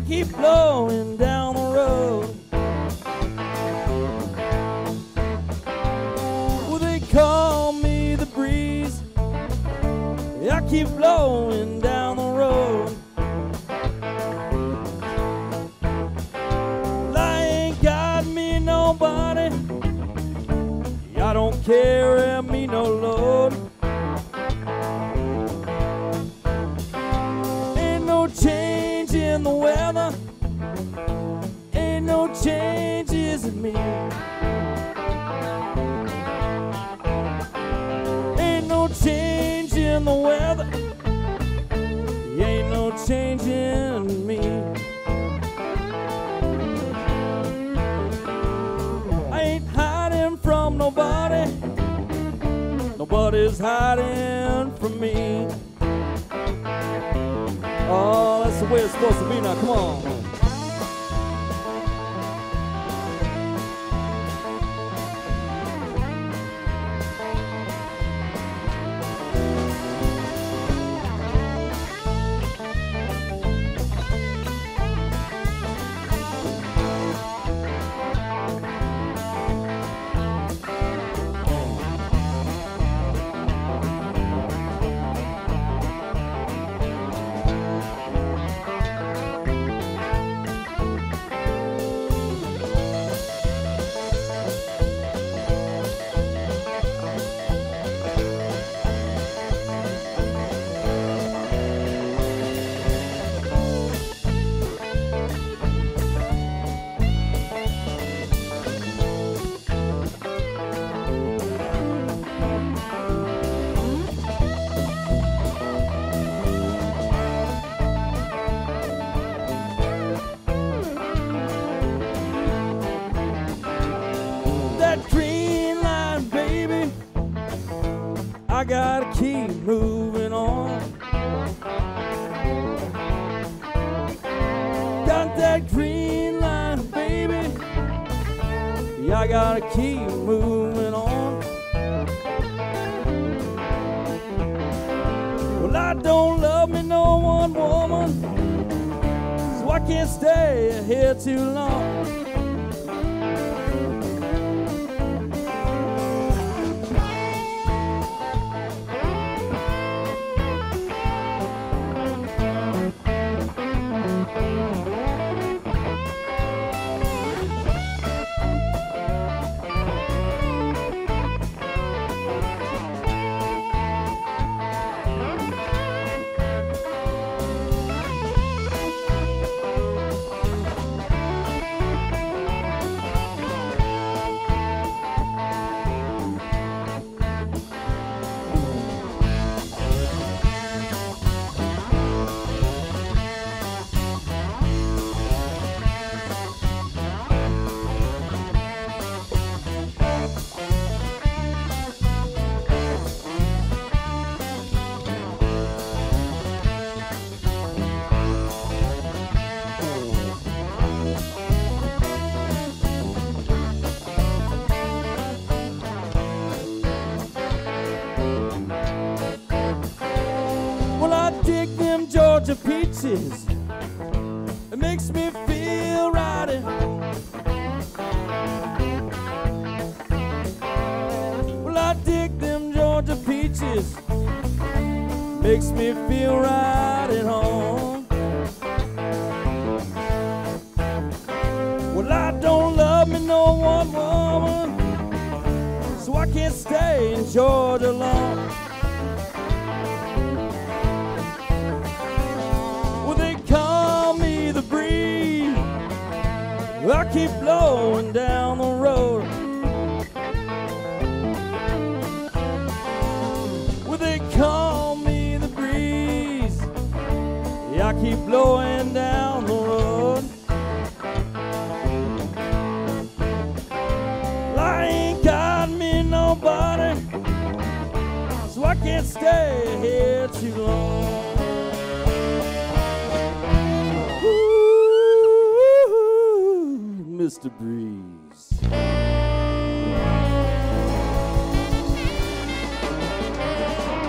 keep blowing down the road. Well, they call me the breeze. I keep blowing down the road. Well, I ain't got me nobody. I don't carry me no load. Ain't no change in the weather. Ain't no changes in me. Ain't no change in the weather. Ain't no change in me. I ain't hiding from nobody. Nobody's hiding from me. Oh, that's the way it's supposed to be now. Come on. I gotta keep moving on. Got that green line, baby. Yeah, I gotta keep moving on. Well, I don't love me no one woman, so I can't stay here too long. Georgia peaches, it makes me feel right at home. Well, I dig them Georgia peaches, makes me feel right at home. Well, I don't love me no one woman, so I can't stay in Georgia long. I keep blowing down the road. Well, they call me the breeze. Yeah, I keep blowing down the road. Well, I ain't got me nobody, so I can't stay here too long. Mr. Breeze.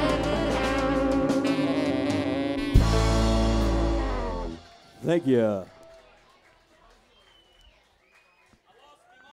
Thank you.